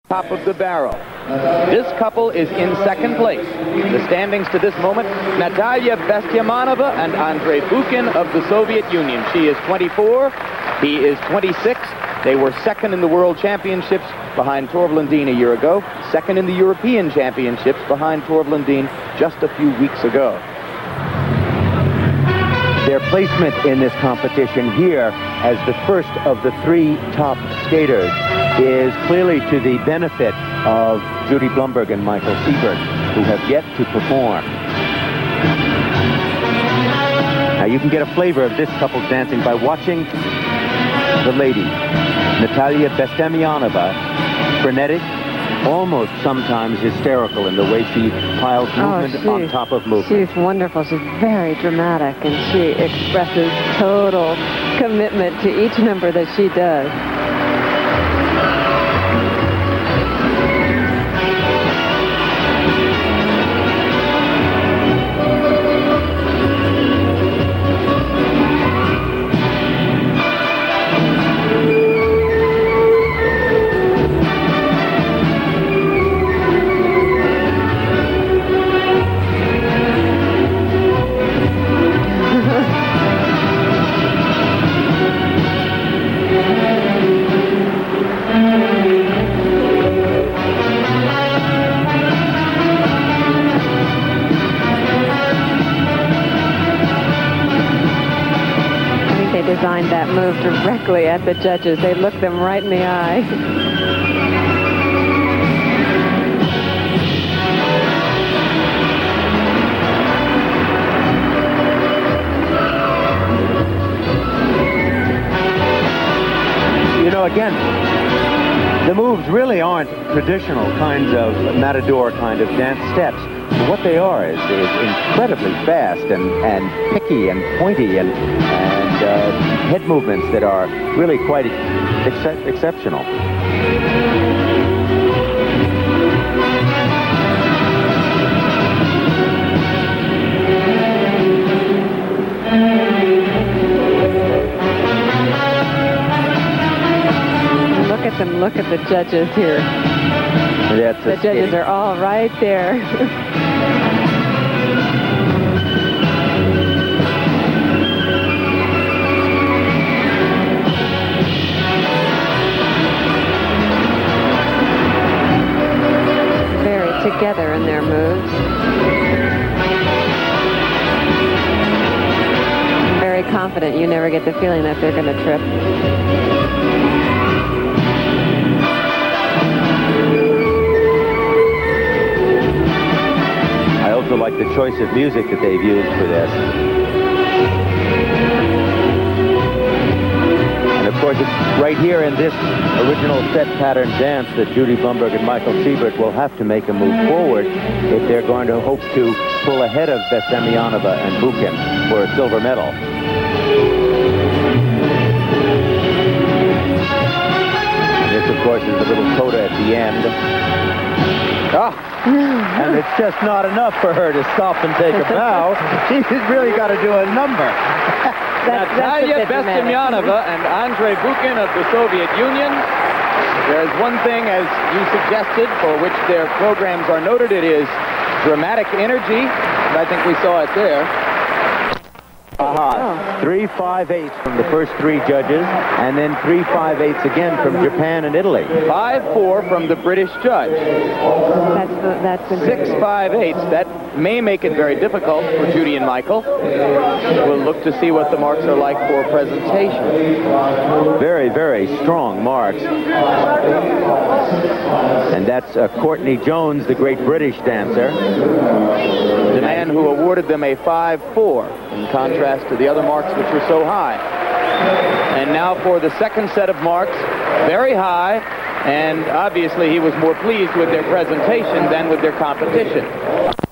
top of the barrel. This couple is in second place. The standings to this moment, Natalia Bestyamanova and Andrei Bukin of the Soviet Union. She is 24, he is 26. They were second in the World Championships behind Torv Lundin a year ago, second in the European Championships behind Torv Lundin just a few weeks ago. Their placement in this competition here as the first of the three top skaters is clearly to the benefit of Judy Blumberg and Michael Siebert, who have yet to perform. Now you can get a flavor of this couple's dancing by watching the lady, Natalia Bestyamanova, frenetic, almost sometimes hysterical in the way she piles movement on top of movement. She's wonderful. She's very dramatic, and she expresses total commitment to each number that she does. Designed that move directly at the judges. They looked them right in the eye. You know, again, the moves really aren't traditional kinds of matador kind of dance steps. What they are is incredibly fast and picky and pointy and head movements that are really quite exceptional. Look at them, look at the judges here. The judges are all right there. Very together in their moves. Very confident. You never get the feeling that they're going to trip. I also like the choice of music that they've used for this. And of course, it's right here in this original set pattern dance that Judy Blumberg and Michael Siebert will have to make a move forward if they're going to hope to pull ahead of Bestyamanova and Bukin for a silver medal. This, of course, is the little coda at the end. And it's just not enough for her to stop and take a bow. She's really got to do a number. Natalia Bestyamanova and Andrei Bukin of the Soviet Union. There's one thing, as you suggested, for which their programs are noted. It is dramatic energy, and I think we saw it there. 3-5-8 from the first three judges, and then 3-5-8 again from Japan and Italy. 5-4 from the British judge. That's 6-5-8. That may make it very difficult for Judy and Michael. We'll look to see what the marks are like for presentation. Very, very strong marks. And that's Courtney Jones, the great British dancer. The man who awarded them a 5-4, in contrast to the other marks which were so high. And now for the second set of marks, very high, and obviously he was more pleased with their presentation than with their competition.